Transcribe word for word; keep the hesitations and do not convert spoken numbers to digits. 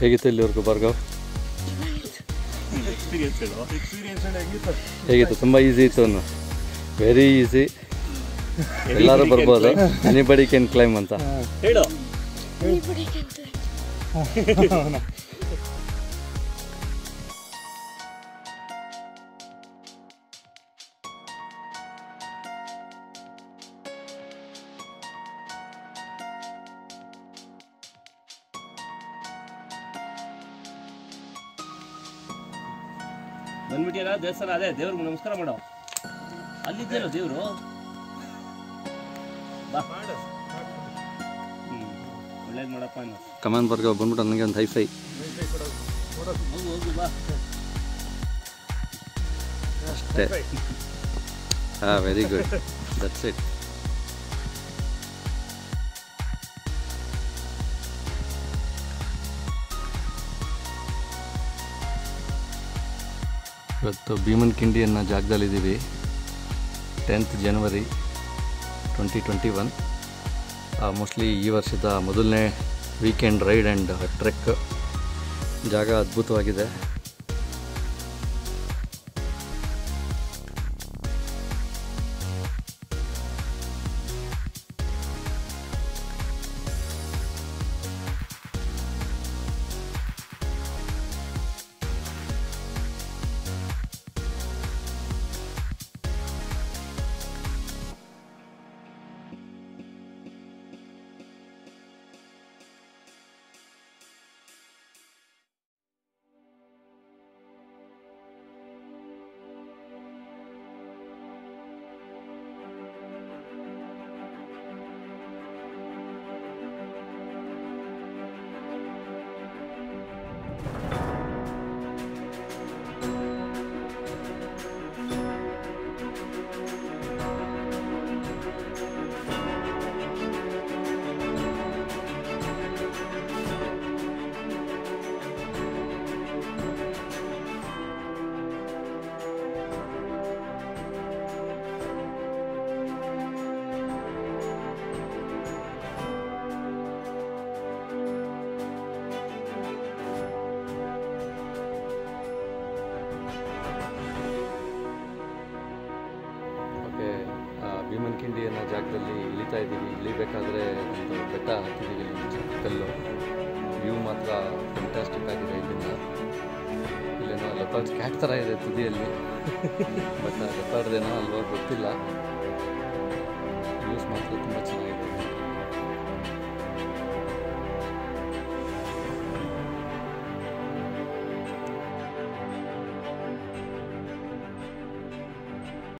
ಹೇಗಿತ್ತು ಇಲ್ಲಿವರೆಗೂ ಭಾರ್ಗವ್? ಹೇಗಿತ್ತು? ತುಂಬ ಈಸಿ ಇತ್ತು ಅನ್ನು. ವೆರಿ ಈಸಿ, ಎಲ್ಲರೂ ಬರ್ಬೋದು. ಎನಿಬಡಿ ಕ್ಯಾನ್ ಕ್ಲೈಮ್ ಅಂತ ಹೇಳು. ಬಂದ್ಬಿಟ್ಟಿಲ್ಲ ದೇವಸ್ಥಾನ. ಅದೇ ದೇವ್ರಿಗೆ ನಮಸ್ಕಾರ ಮಾಡೋ. ಅಲ್ಲಿದ್ದೇನೋ ದೇವರು. ಒಳ್ಳೇದು ಮಾಡಪ್ಪ. ಕಮಾನ್ ಭಾರ್ಗವ್, ಬಂದ್ಬಿಟ್ಟು ನನಗೆ ಒಂದು ಹೈಫೈ. ಹೋಗು ಹೋಗು ಬಾ ಅಷ್ಟೇ. ಹಾಂ, ವೆರಿ ಗುಡ್, ದಟ್ಸ್ ಇಟ್. ಇವತ್ತು ಭೀಮನ್ ಕಿಂಡಿ ಅನ್ನೋ ಜಾಗದಲ್ಲಿದ್ದೀವಿ. Tenth January twenty twenty one. Mostly ಈ ವರ್ಷದ ಮೊದಲನೇ ವೀಕೆಂಡ್ ರೈಡ್ ಆ್ಯಂಡ್ ಟ್ರೆಕ್. ಜಾಗ ಅದ್ಭುತವಾಗಿದೆ. ಭೀಮನ್ ಕಿಂಡಿ ಅನ್ನೋ ಜಾಗದಲ್ಲಿ ಇಳಿತಾ ಇದ್ದೀವಿ. ಇಳಿಬೇಕಾದ್ರೆ ಒಂದು ಬೆಟ್ಟ ಹತ್ತಿದ್ದೀವಿ. ಕಲ್ಲು ವ್ಯೂ ಮಾತ್ರ ಫ್ಯಾಂಟಾಸ್ಟಿಕ್ ಆಗಿದೆ. ಇಲ್ಲಿಂದ ಇಲ್ಲೇನೋ ಲೆಪರ್ಡ್ಸ್ ಕ್ಯಾಟ್ ಥರ ಇದೆ ತುದಿಯಲ್ಲಿ, ಬಟ್ ಲೆಪರ್ಡ್ದೇನೋ ಅಲ್ವಾ ಗೊತ್ತಿಲ್ಲ. ವ್ಯೂಸ್ ಮಾತ್ರ ತುಂಬ ಚೆನ್ನಾಗಿದೆ.